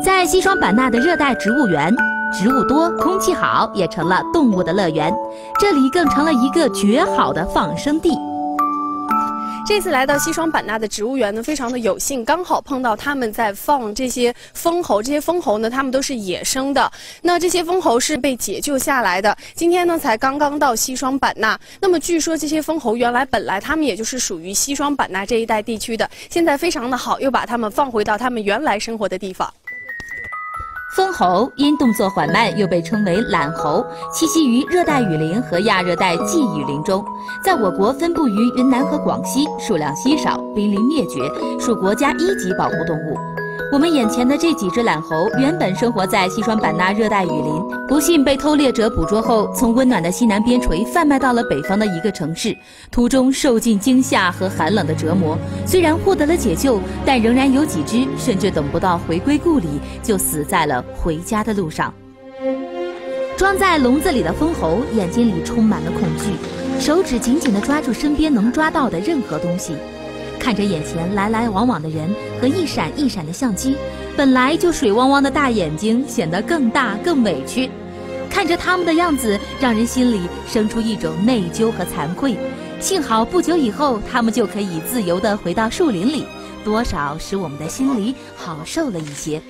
在西双版纳的热带植物园，植物多，空气好，也成了动物的乐园。这里更成了一个绝好的放生地。 这次来到西双版纳的植物园呢，非常的有幸，刚好碰到他们在放这些蜂猴。这些蜂猴呢，它们都是野生的。那这些蜂猴是被解救下来的。今天呢，才刚刚到西双版纳。那么据说这些蜂猴本来它们也就是属于西双版纳这一带地区的，现在非常的好，又把它们放回到它们原来生活的地方。 蜂猴因动作缓慢，又被称为懒猴，栖息于热带雨林和亚热带季雨林中，在我国分布于云南和广西，数量稀少，濒临灭绝，属国家1级保护动物。我们眼前的这几只懒猴原本生活在西双版纳热带雨林，不幸被偷猎者捕捉后，从温暖的西南边陲贩卖到了北方的一个城市，途中受尽惊吓和寒冷的折磨。虽然获得了解救，但仍然有几只甚至等不到回归故里，就死在了回家的路上。装在笼子里的蜂猴眼睛里充满了恐惧，手指紧紧地抓住身边能抓到的任何东西。 看着眼前来来往往的人和一闪一闪的相机，本来就水汪汪的大眼睛显得更大更委屈。看着他们的样子，让人心里生出一种内疚和惭愧。幸好不久以后，他们就可以自由地回到树林里，多少使我们的心里好受了一些。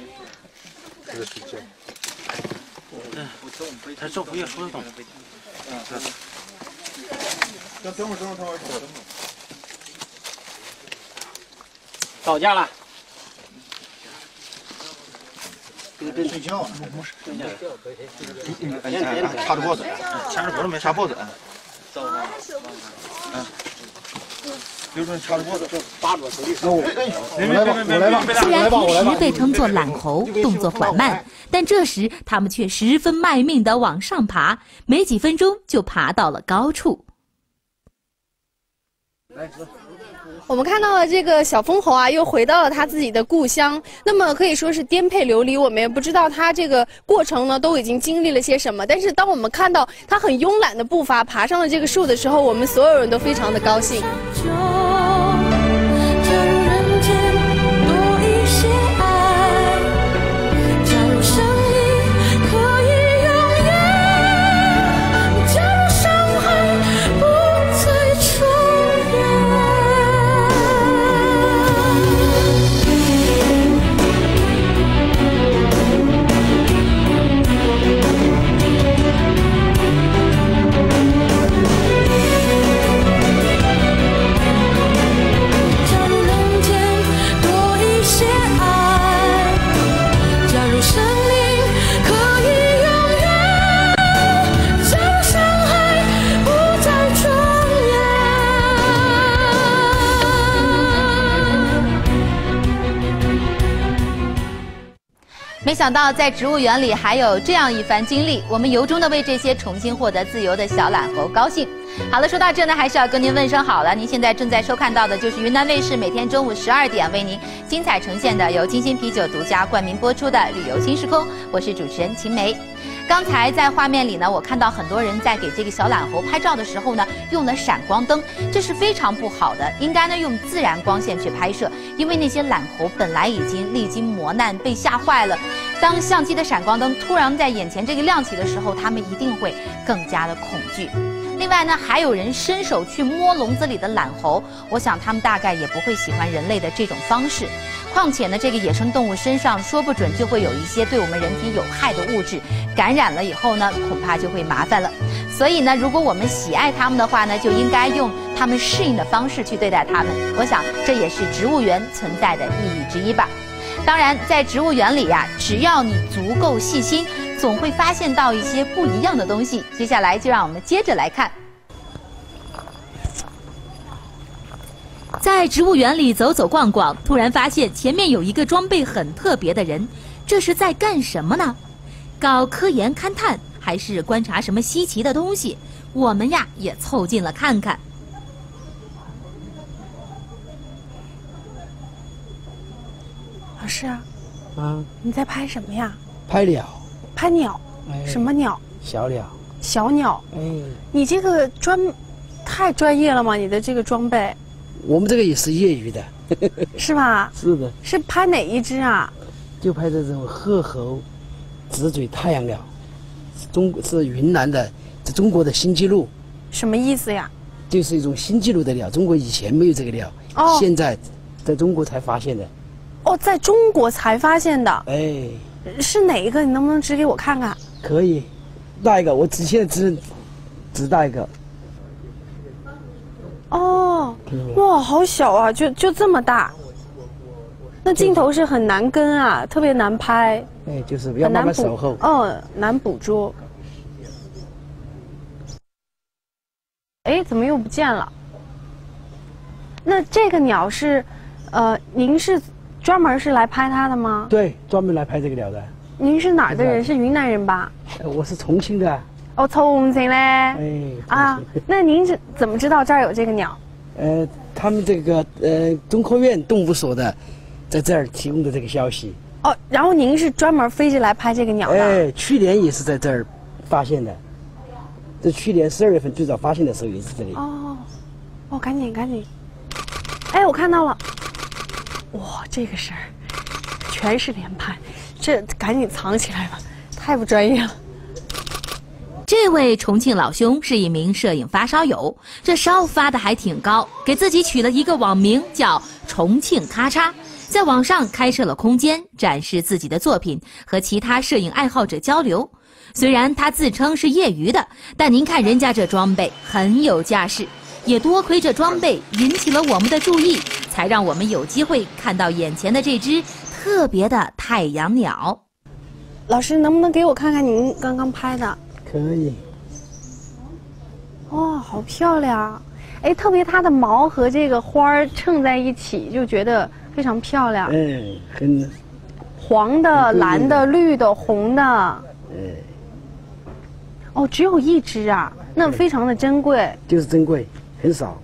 他政府也说得动。等会儿。 到家了。睡觉呢？没事。掐着脖子，掐着脖子没掐脖子。刘主任掐着脖子，扒住手里。我来吧。 虽然平时被称作懒猴，动作缓慢，但这时它们却十分卖命地往上爬，没几分钟就爬到了高处。 来，走。 我们看到了这个小蜂猴啊，又回到了它自己的故乡。那么可以说是颠沛流离，我们也不知道它这个过程呢都已经经历了些什么。但是当我们看到它很慵懒的步伐爬上了这个树的时候，我们所有人都非常的高兴。 没想到在植物园里还有这样一番经历，我们由衷的为这些重新获得自由的小懒猴高兴。好了，说到这呢，还是要跟您问声好了。您现在正在收看到的就是云南卫视每天中午12点为您精彩呈现的由金星啤酒独家冠名播出的《旅游新时空》，我是主持人秦梅。刚才在画面里呢，我看到很多人在给这个小懒猴拍照的时候呢，用了闪光灯，这是非常不好的，应该呢用自然光线去拍摄，因为那些懒猴本来已经历经磨难，被吓坏了。当相机的闪光灯突然在眼前这个亮起的时候，他们一定会更加的恐惧。另外呢，还有人伸手去摸笼子里的懒猴，我想他们大概也不会喜欢人类的这种方式。况且呢，这个野生动物身上说不准就会有一些对我们人体有害的物质，感染了以后呢，恐怕就会麻烦了。所以呢，如果我们喜爱它们的话呢，就应该用它们适应的方式去对待它们。我想这也是植物园存在的意义之一吧。当然，在植物园里呀，只要你足够细心，总会发现到一些不一样的东西。接下来就让我们接着来看。在植物园里走走逛逛，突然发现前面有一个装备很特别的人，这是在干什么呢？搞科研勘探，还是观察什么稀奇的东西？我们呀也凑近了看看。 老师啊，你在拍什么呀？ 拍鸟。 拍鸟？ 哎， 什么鸟？ 小鸟。 小鸟。 哎， 你这个太专业了吗？你的这个装备？ 我们这个也是业余的。 是吧？ 是的。 是拍哪一只啊？ 就拍这种褐喉直嘴太阳鸟，是云南的，这中国的新纪录。 什么意思呀？ 就是一种新纪录的鸟，中国以前没有这个鸟，现在在中国才发现的。 哦，在中国才发现的。 哎， 是哪一个？你能不能指给我看看？ 可以，大一个，我现在只大一个。 哦，哇，好小啊，就这么大。那镜头是很难跟啊，特别难拍。 哎，就是要慢慢守候。 难捕捉。哎，怎么又不见了？那这个鸟是，您是专门是来拍它的吗？ 对，专门来拍这个鸟的。 您是哪儿的人？是云南人吧？ 我是重庆的。 哦，重庆嘞。 哎。 啊，那您怎么知道这儿有这个鸟？ 他们这个中科院动物所的，在这儿提供的这个消息。 哦，然后您是专门飞着来拍这个鸟的？ 哎，去年也是在这儿发现的。这去年12月份最早发现的时候也是这里。 哦，赶紧！哎，我看到了，哇，这个声儿全是连拍，这赶紧藏起来吧，太不专业了。 这位重庆老兄是一名摄影发烧友，这烧发的还挺高，给自己取了一个网名叫“重庆咔嚓”，在网上开设了空间，展示自己的作品，和其他摄影爱好者交流。虽然他自称是业余的，但您看人家这装备很有架势，也多亏这装备引起了我们的注意，才让我们有机会看到眼前的这只特别的太阳鸟。 老师，能不能给我看看您刚刚拍的？ 可以。 哇，好漂亮！哎，特别它的毛和这个花儿衬在一起，就觉得非常漂亮。 哎，很黄的、蓝的、绿的、红的。哦，只有一只啊，那非常的珍贵。 就是珍贵，很少。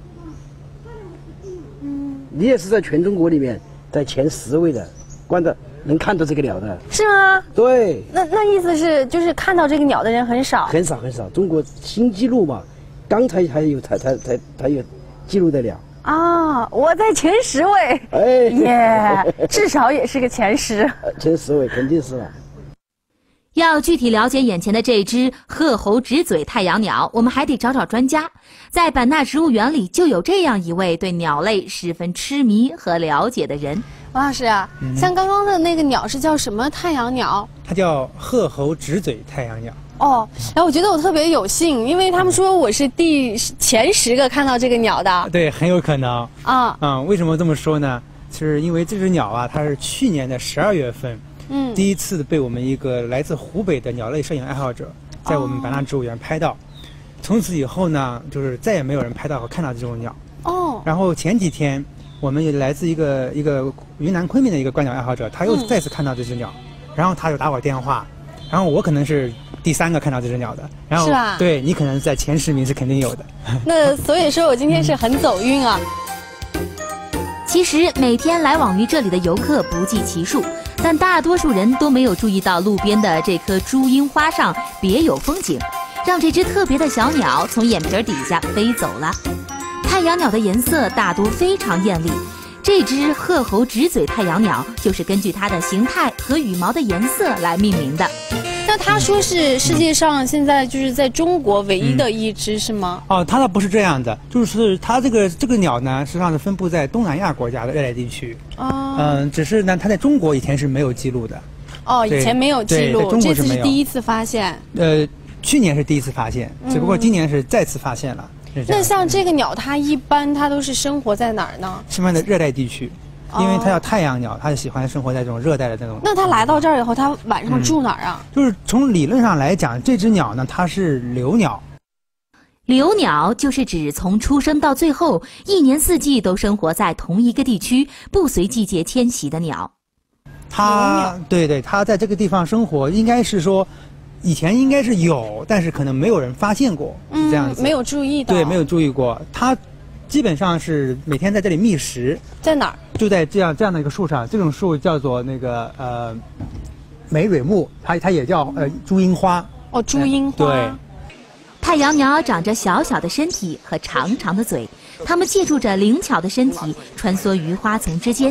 你也是在全中国里面在前10位的，能看到这个鸟的。 是吗？ 对。 那意思是，就是看到这个鸟的人很少。 很少。中国新纪录嘛，刚才才有记录的鸟。 啊，我在前10位。哎耶，至少也是个前10。 前10位肯定是了。 要具体了解眼前的这只褐喉直嘴太阳鸟，我们还得找找专家。在版纳植物园里就有这样一位对鸟类十分痴迷和了解的人。 王老师啊，像刚刚的那个鸟是叫什么太阳鸟？ 它叫褐喉直嘴太阳鸟。 哦，然后我觉得我特别有幸，因为他们说我是前10个看到这个鸟的。 对，很有可能啊。 为什么这么说呢？是因为这只鸟啊，它是去年的12月份。第一次被我们一个来自湖北的鸟类摄影爱好者在我们版纳植物园拍到，从此以后呢，就是再也没有人拍到和看到这种鸟。然后前几天，我们也来自一个云南昆明的一个观鸟爱好者，他又再次看到这只鸟，然后他就打我电话，然后我可能是第3个看到这只鸟的，然后是吧？ 对你可能在前10名是肯定有的。 那所以说我今天是很走运啊。 其实每天来往于这里的游客不计其数，但大多数人都没有注意到路边的这棵朱樱花上别有风景，让这只特别的小鸟从眼皮底下飞走了。太阳鸟的颜色大多非常艳丽，这只褐喉直嘴太阳鸟就是根据它的形态和羽毛的颜色来命名的。 那他说是世界上现在就是在中国唯一的一只是吗？ 它倒不是这样的，就是它这个鸟呢，实际上是分布在东南亚国家的热带地区。只是呢，它在中国以前是没有记录的。 以前没有记录，这次是第一次发现。 去年是第一次发现，只不过今年是再次发现了。 那像这个鸟，它一般它都是生活在哪儿呢？ 生活在热带地区。因为它叫太阳鸟，它喜欢生活在这种热带的那种。 那它来到这儿以后，它晚上住哪儿啊？ 就是从理论上来讲，这只鸟呢，它是留鸟。 留鸟就是指从出生到最后1年4季都生活在同一个地区，不随季节迁徙的鸟。 对，它在这个地方生活，应该是说，以前应该是有，但是可能没有人发现过，这样子。 没有注意到。 对，没有注意过。它基本上是每天在这里觅食。 在哪儿？ 就在这样的一个树上，这种树叫做那个梅蕊木，它也叫朱樱花。 朱樱花。 对。 太阳鸟长着小小的身体和长长的嘴，它们借助着灵巧的身体穿梭于花丛之间，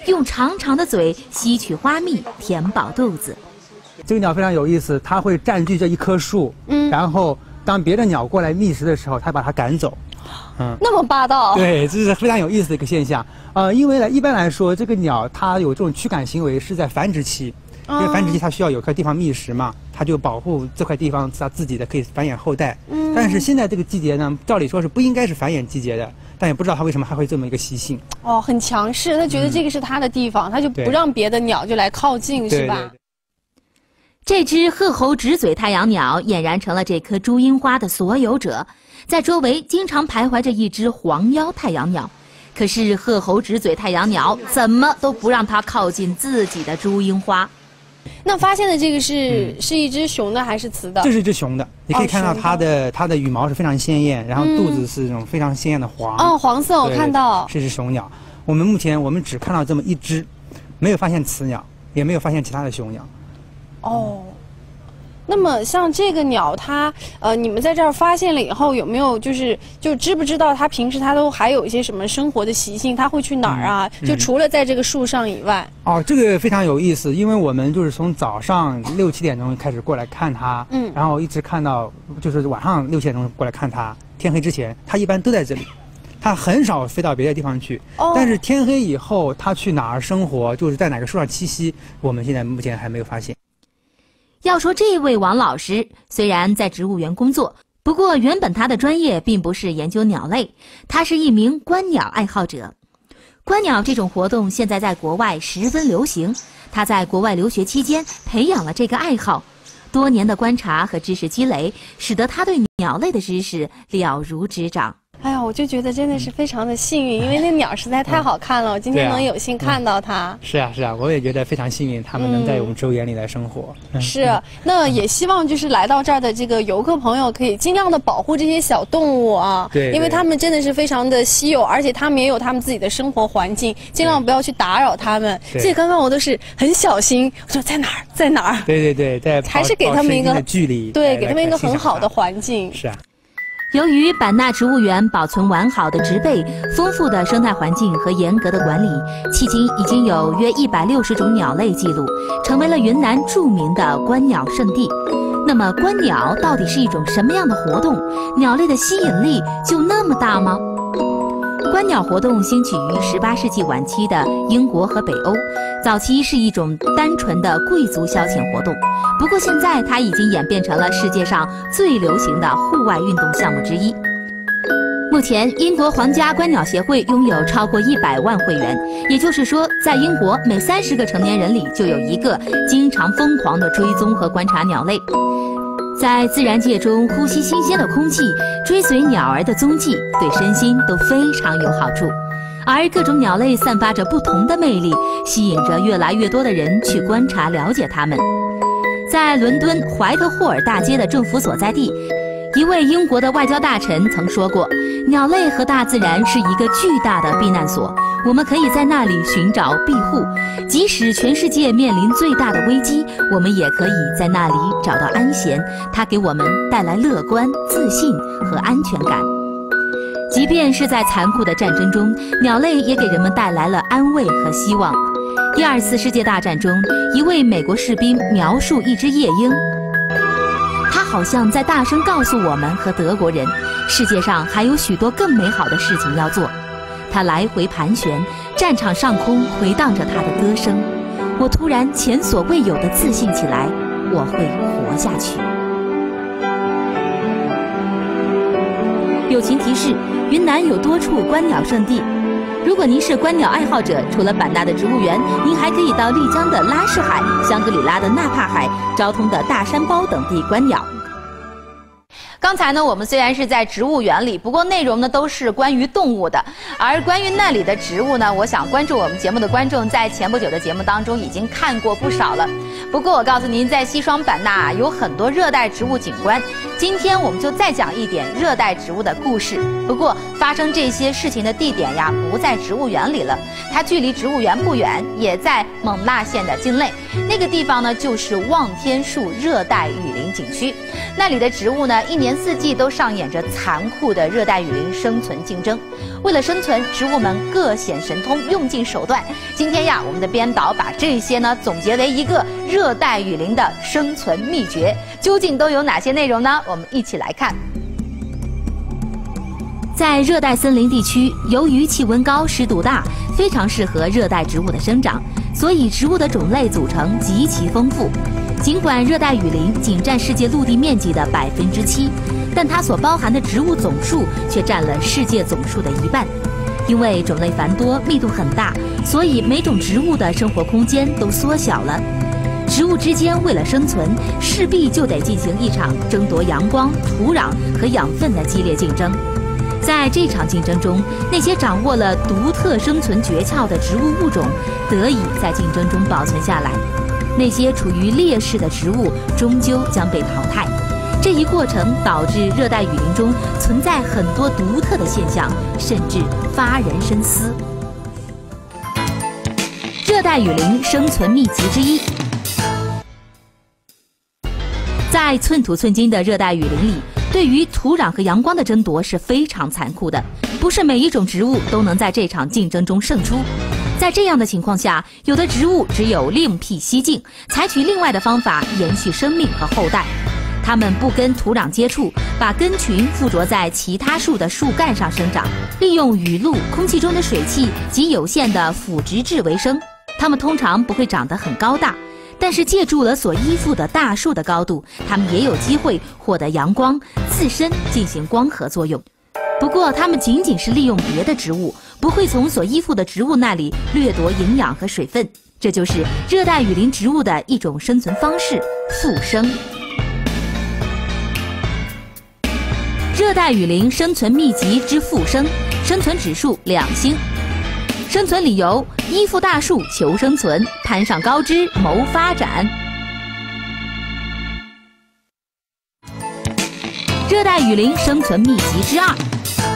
用长长的嘴吸取花蜜，填饱肚子。 这个鸟非常有意思，它会占据这一棵树，然后当别的鸟过来觅食的时候，它把它赶走。 那么霸道。 对，这是非常有意思的一个现象。因为一般来说，这个鸟它有这种驱赶行为是在繁殖期，因为繁殖期它需要有块地方觅食嘛，它就保护这块地方它自己的可以繁衍后代。但是现在这个季节呢，照理说是不应该是繁衍季节的，但也不知道它为什么还会这么一个习性。 哦，很强势，他觉得这个是他的地方，他就不让别的鸟就来靠近，是吧？ 对。 这只褐喉直嘴太阳鸟俨然成了这棵朱樱花的所有者，在周围经常徘徊着一只黄腰太阳鸟，可是褐喉直嘴太阳鸟怎么都不让它靠近自己的朱樱花。 那发现的这个是一只雄的还是雌的？ 这是一只雄的，你可以看到它的羽毛是非常鲜艳，然后肚子是这种非常鲜艳的黄。 哦，黄色我看到。 是只雄鸟。目前我们只看到这么一只，没有发现雌鸟，也没有发现其他的雄鸟。 哦，那么像这个鸟，它你们在这儿发现了以后，有没有就知不知道它平时它都还有一些什么生活的习性？它会去哪儿啊？就除了在这个树上以外。 哦，这个非常有意思，因为我们就是从早上6、7点钟开始过来看它，然后一直看到就是晚上6、7点钟过来看它，天黑之前，它一般都在这里。它很少飞到别的地方去，但是天黑以后，它去哪儿生活，就是在哪个树上栖息，我们现在目前还没有发现。 要说这位王老师，虽然在植物园工作，不过原本他的专业并不是研究鸟类，他是一名观鸟爱好者。观鸟这种活动现在在国外十分流行，他在国外留学期间培养了这个爱好，多年的观察和知识积累，使得他对鸟类的知识了如指掌。 哎呀，我就觉得真的是非常的幸运，因为那鸟实在太好看了，我今天能有幸看到它。 是啊，我也觉得非常幸运，他们能在我们植物园里来生活。 是，那也希望就是来到这儿的这个游客朋友可以尽量的保护这些小动物啊， 对， 因为他们真的是非常的稀有，而且他们也有他们自己的生活环境，尽量不要去打扰他们。所以刚刚我都是很小心，我说在哪儿，在哪儿？ 对， 还是给他们一个距离， 对，给他们一个很好的环境。 是啊。 由于版纳植物园保存完好的植被、丰富的生态环境和严格的管理，迄今已经有约160种鸟类记录，成为了云南著名的观鸟圣地。那么，观鸟到底是一种什么样的活动？鸟类的吸引力就那么大吗？观鸟活动兴起于18世纪晚期的英国和北欧，早期是一种单纯的贵族消遣活动，不过现在它已经演变成了世界上最流行的户外运动项目之一。目前，英国皇家观鸟协会拥有超过100万会员，也就是说，在英国每30个成年人里就有1个经常疯狂地追踪和观察鸟类。在自然界中呼吸新鲜的空气，追随鸟儿的踪迹，对身心都非常有好处。而各种鸟类散发着不同的魅力，吸引着越来越多的人去观察了解它们。在伦敦怀特霍尔大街的政府所在地，一位英国的外交大臣曾说过，鸟类和大自然是一个巨大的避难所，我们可以在那里寻找庇护，即使全世界面临最大的危机，我们也可以在那里找到安闲，它给我们带来乐观、自信和安全感。即便是在残酷的战争中，鸟类也给人们带来了安慰和希望。第2次世界大战中，一位美国士兵描述一只夜莺，他好像在大声告诉我们和德国人，世界上还有许多更美好的事情要做。他来回盘旋，战场上空回荡着他的歌声。我突然前所未有的自信起来，我会活下去。友情提示：云南有多处观鸟圣地。如果您是观鸟爱好者，除了版纳的植物园，您还可以到丽江的拉市海、香格里拉的纳帕海、昭通的大山包等地观鸟。刚才呢，我们虽然是在植物园里，不过内容呢都是关于动物的。而关于那里的植物呢，我想关注我们节目的观众在前不久的节目当中已经看过不少了。不过我告诉您，在西双版纳有很多热带植物景观。今天我们就再讲一点热带植物的故事。不过发生这些事情的地点呀，不在植物园里了，它距离植物园不远，也在勐腊县的境内。那个地方呢，就是望天树热带雨林景区。那里的植物呢，一年年四季都上演着残酷的热带雨林生存竞争。为了生存，植物们各显神通，用尽手段。今天呀，我们的编导把这些呢总结为一个热带雨林的生存秘诀，究竟都有哪些内容呢？我们一起来看。在热带森林地区，由于气温高、湿度大，非常适合热带植物的生长，所以植物的种类组成极其丰富。尽管热带雨林仅占世界陆地面积的7%，但它所包含的植物总数却占了世界总数的1半。因为种类繁多、密度很大，所以每种植物的生活空间都缩小了。植物之间为了生存，势必就得进行一场争夺阳光、土壤和养分的激烈竞争。在这场竞争中，那些掌握了独特生存诀窍的植物物种得以在竞争中保存下来，那些处于劣势的植物终究将被淘汰。这一过程导致热带雨林中存在很多独特的现象，甚至发人深思。热带雨林生存秘籍之一，在寸土寸金的热带雨林里，对于土壤和阳光的争夺是非常残酷的，不是每一种植物都能在这场竞争中胜出。在这样的情况下，有的植物只有另辟蹊径，采取另外的方法延续生命和后代。它们不跟土壤接触，把根群附着在其他树的树干上生长，利用雨露、空气中的水汽及有限的腐殖质为生。它们通常不会长得很高大，但是借助了所依附的大树的高度，它们也有机会获得阳光，自身进行光合作用。不过，它们仅仅是利用别的植物，不会从所依附的植物那里掠夺营养和水分。这就是热带雨林植物的一种生存方式——复生。热带雨林生存秘籍之复生，生存指数2星。生存理由：依附大树求生存，攀上高枝谋发展。热带雨林生存秘籍之2。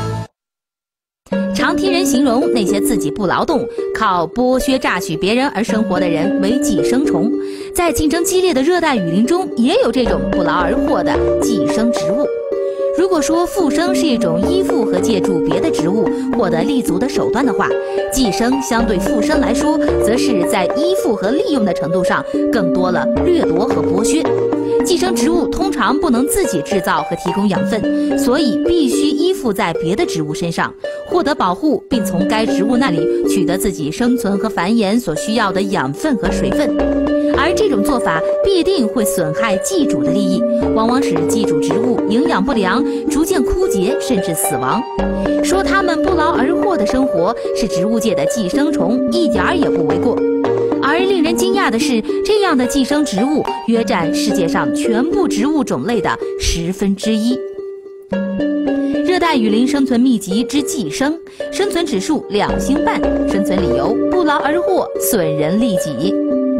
常听人形容那些自己不劳动，靠剥削榨取别人而生活的人为寄生虫。在竞争激烈的热带雨林中，也有这种不劳而获的寄生植物。如果说复生是一种依附和借助别的植物获得立足的手段的话，寄生相对复生来说，则是在依附和利用的程度上更多了掠夺和剥削。寄生植物通常不能自己制造和提供养分，所以必须依附在别的植物身上，获得保护，并从该植物那里取得自己生存和繁衍所需要的养分和水分。而这种做法必定会损害寄主的利益，往往使寄主植物营养不良，逐渐枯竭甚至死亡。说它们不劳而获的生活是植物界的寄生虫，一点儿也不为过。而令人惊讶的是，这样的寄生植物约占世界上全部植物种类的1/10。热带雨林生存秘籍之寄生，生存指数2星半，生存理由：不劳而获，损人利己。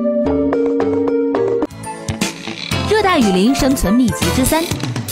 热带雨林生存秘籍之3。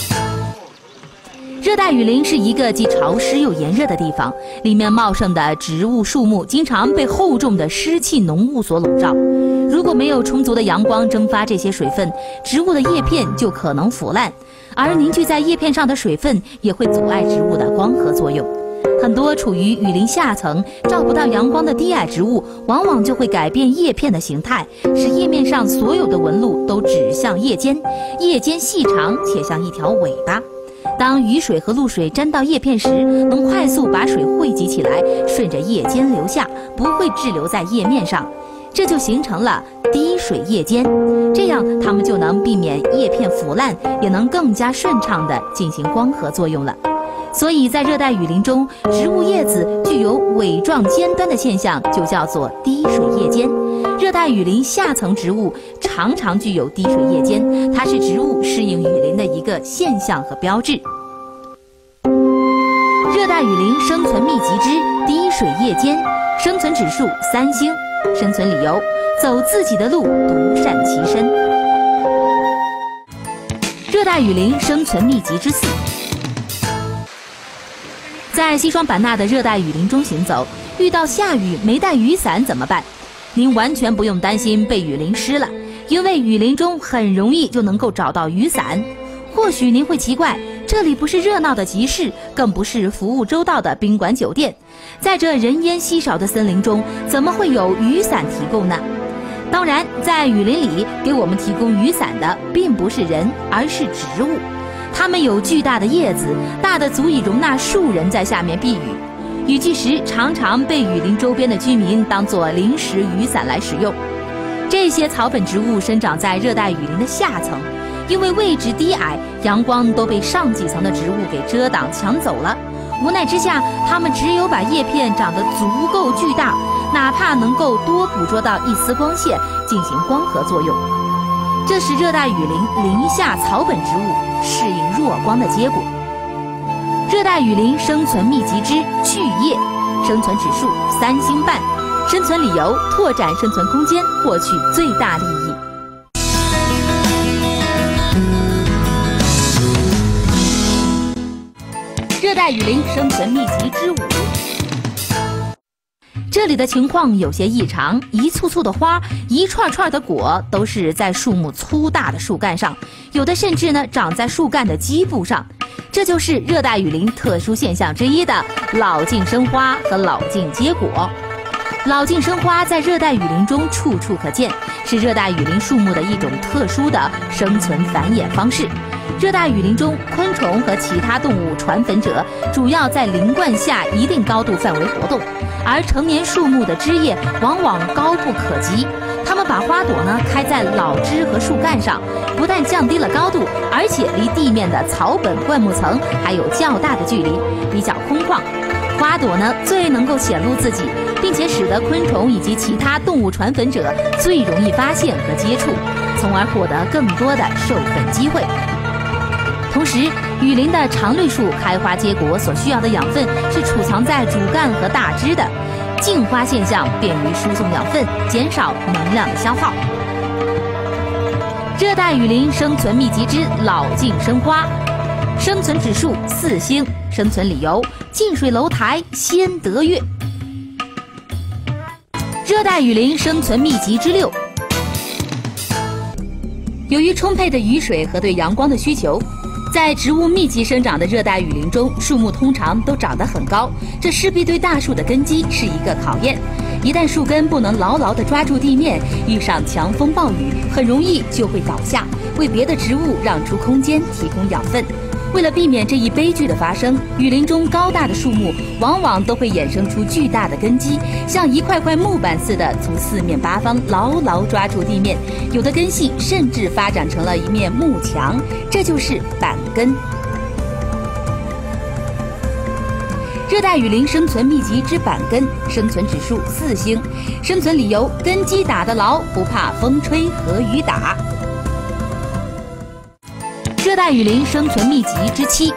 热带雨林是一个既潮湿又炎热的地方，里面茂盛的植物树木经常被厚重的湿气浓雾所笼罩。如果没有充足的阳光蒸发这些水分，植物的叶片就可能腐烂，而凝聚在叶片上的水分也会阻碍植物的光合作用。很多处于雨林下层、照不到阳光的低矮植物，往往就会改变叶片的形态，使叶面上所有的纹路都指向叶尖，叶尖细长且像一条尾巴。当雨水和露水沾到叶片时，能快速把水汇集起来，顺着叶尖流下，不会滞留在叶面上，这就形成了滴水叶尖。这样它们就能避免叶片腐烂，也能更加顺畅地进行光合作用了。所以在热带雨林中，植物叶子具有尾状尖端的现象，就叫做滴水叶尖。热带雨林下层植物常常具有滴水叶尖，它是植物适应雨林的一个现象和标志。热带雨林生存秘籍之滴水叶尖，生存指数3星，生存理由：走自己的路，独善其身。热带雨林生存秘籍之4。在西双版纳的热带雨林中行走，遇到下雨没带雨伞怎么办？您完全不用担心被雨淋湿了，因为雨林中很容易就能够找到雨伞。或许您会奇怪， 这里不是热闹的集市，更不是服务周到的宾馆酒店，在这人烟稀少的森林中，怎么会有雨伞提供呢？当然，在雨林里给我们提供雨伞的并不是人，而是植物。它们有巨大的叶子，大的足以容纳数人在下面避雨。雨季时，常常被雨林周边的居民当作临时雨伞来使用。这些草本植物生长在热带雨林的下层，因为位置低矮，阳光都被上几层的植物给遮挡抢走了。无奈之下，它们只有把叶片长得足够巨大，哪怕能够多捕捉到一丝光线，进行光合作用。这是热带雨林林下草本植物适应弱光的结果。热带雨林生存密集之巨叶，生存指数3星半，生存理由拓展生存空间，获取最大利益。热带雨林生存秘籍之5。这里的情况有些异常，一簇簇的花，一串串的果，都是在树木粗大的树干上，有的甚至呢长在树干的基部上。这就是热带雨林特殊现象之一的老茎生花和老茎结果。老茎生花在热带雨林中处处可见，是热带雨林树木的一种特殊的生存繁衍方式。热带雨林中，昆虫和其他动物传粉者主要在林冠下一定高度范围活动，而成年树木的枝叶往往高不可及。它们把花朵呢开在老枝和树干上，不但降低了高度，而且离地面的草本灌木层还有较大的距离，比较空旷。花朵呢最能够显露自己，并且使得昆虫以及其他动物传粉者最容易发现和接触，从而获得更多的授粉机会。同时，雨林的常绿树开花结果所需要的养分是储藏在主干和大枝的，茎花现象便于输送养分，减少能量的消耗。热带雨林生存秘籍之老茎生花，生存指数4星，生存理由近水楼台先得月。热带雨林生存秘籍之6。由于充沛的雨水和对阳光的需求，在植物密集生长的热带雨林中，树木通常都长得很高，这势必对大树的根基是一个考验。一旦树根不能牢牢地抓住地面，遇上强风暴雨，很容易就会倒下，为别的植物让出空间，提供养分。为了避免这一悲剧的发生，雨林中高大的树木往往都会衍生出巨大的根基，像一块块木板似的从四面八方牢牢抓住地面，有的根系甚至发展成了一面幕墙，这就是板根。热带雨林生存秘籍之板根，生存指数4星，生存理由根基打得牢，不怕风吹和雨打。热带雨林生存秘籍之7。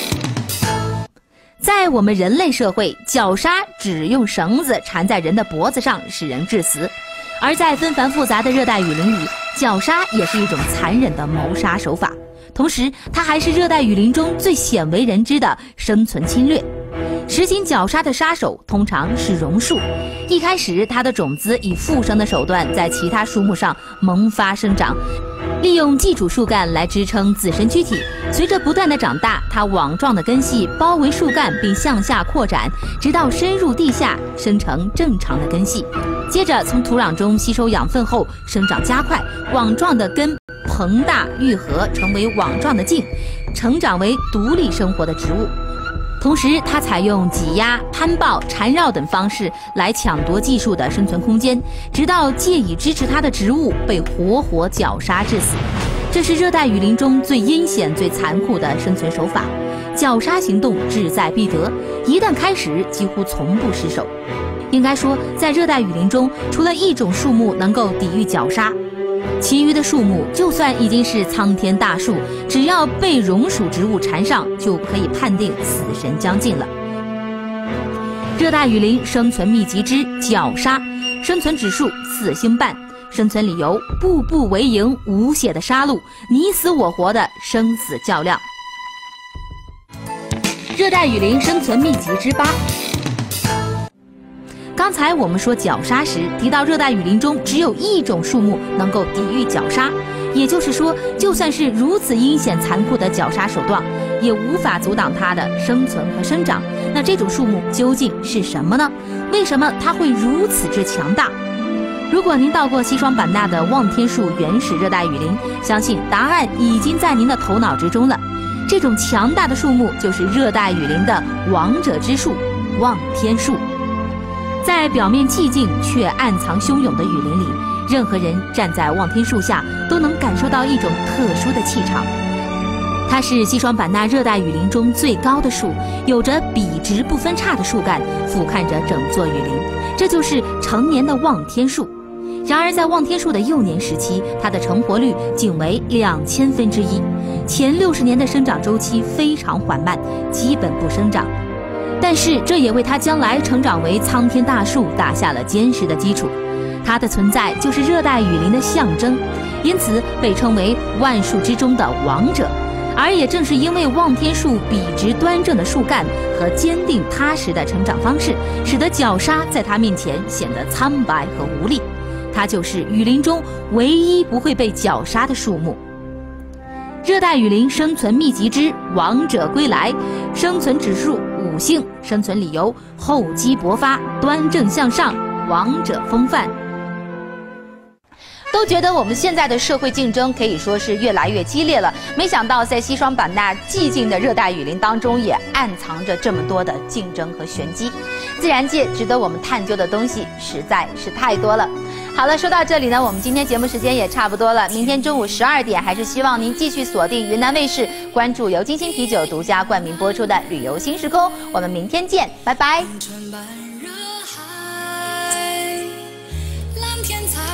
在我们人类社会，绞杀只用绳子缠在人的脖子上，使人致死；而在纷繁复杂的热带雨林里，绞杀也是一种残忍的谋杀手法，同时它还是热带雨林中最鲜为人知的生存侵略。实行绞杀的杀手通常是榕树，一开始它的种子以附生的手段在其他树木上萌发生长，利用寄主树干来支撑自身躯体。随着不断的长大，它网状的根系包围树干并向下扩展，直到深入地下，生成正常的根系。接着从土壤中吸收养分后，生长加快，网状的根膨大愈合，成为网状的茎，成长为独立生活的植物。同时，它采用挤压、攀抱、缠绕等方式来抢夺技术的生存空间，直到借以支持它的植物被活活绞杀致死。这是热带雨林中最阴险、最残酷的生存手法。绞杀行动志在必得，一旦开始，几乎从不失手。应该说，在热带雨林中，除了一种树木能够抵御绞杀，其余的树木就算已经是苍天大树，只要被榕属植物缠上，就可以判定死神将近了。热带雨林生存秘籍之绞杀，生存指数4星半，生存理由步步为营，无血的杀戮，你死我活的生死较量。热带雨林生存秘籍之8。刚才我们说绞杀时提到，热带雨林中只有一种树木能够抵御绞杀， 也就是说，就算是如此阴险残酷的绞杀手段，也无法阻挡它的生存和生长。那这种树木究竟是什么呢？为什么它会如此之强大？如果您到过西双版纳的望天树原始热带雨林，相信答案已经在您的头脑之中了。这种强大的树木就是热带雨林的王者之树——望天树。在表面寂静却暗藏汹涌的雨林里，任何人站在望天树下都能感受到一种特殊的气场。它是西双版纳热带雨林中最高的树，有着笔直不分叉的树干，俯瞰着整座雨林，这就是成年的望天树。然而在望天树的幼年时期，它的成活率仅为2000分之一，前60年的生长周期非常缓慢，基本不生长。但是这也为它将来成长为苍天大树打下了坚实的基础。它的存在就是热带雨林的象征，因此被称为万树之中的王者。而也正是因为望天树笔直端正的树干和坚定踏实的成长方式，使得绞杀在它面前显得苍白和无力。它就是雨林中唯一不会被绞杀的树木。热带雨林生存秘籍之王者归来，生存指数5星，生存理由厚积薄发，端正向上，王者风范。都觉得我们现在的社会竞争可以说是越来越激烈了，没想到在西双版纳寂静的热带雨林当中，也暗藏着这么多的竞争和玄机。自然界值得我们探究的东西实在是太多了。好了，说到这里呢，我们今天节目时间也差不多了。明天中午12点，还是希望您继续锁定云南卫视，关注由金星啤酒独家冠名播出的《旅游新时空》。我们明天见，拜拜。 蓝天才